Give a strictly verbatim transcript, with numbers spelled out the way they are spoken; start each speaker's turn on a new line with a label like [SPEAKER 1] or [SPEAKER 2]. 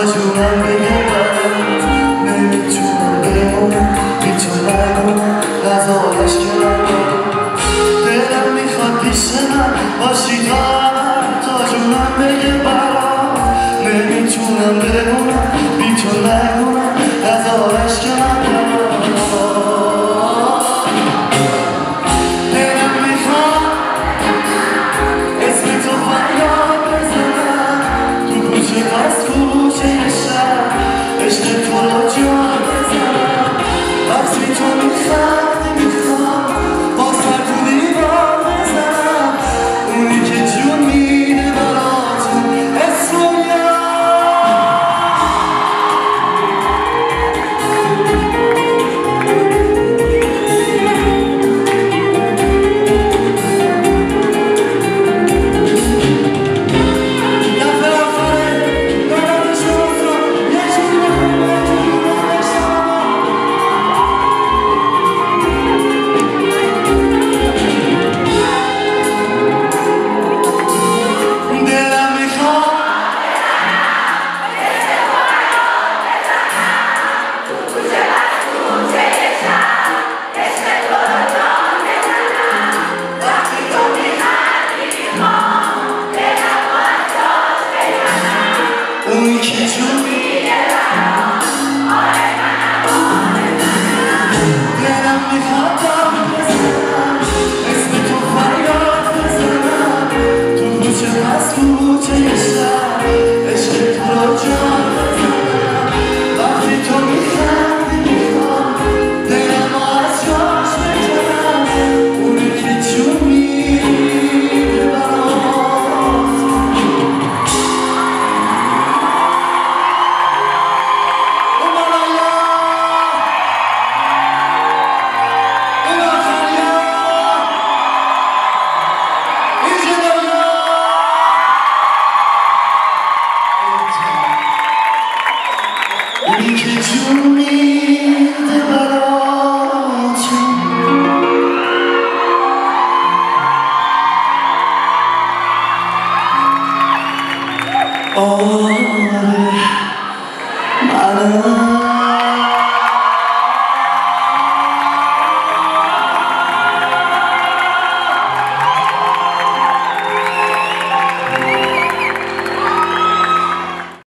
[SPEAKER 1] جونم بگه برم نمیتونم بمونم بی تو نگونم نزارش کنم دلم میخواد پیش من باشی تا عمر تا جونم بگه برم نمیتونم بمونم بی تو نگونم نزارش کنم دلم میخواد اسم تو فریاد بزنم تو کوچه از کوچه شهر عشق تو رو جان بزنم وقتی تو میخندی میخوام با سر تو دیوار بزنم اونی که جون میده براتون اسم اونی که جون میده براتون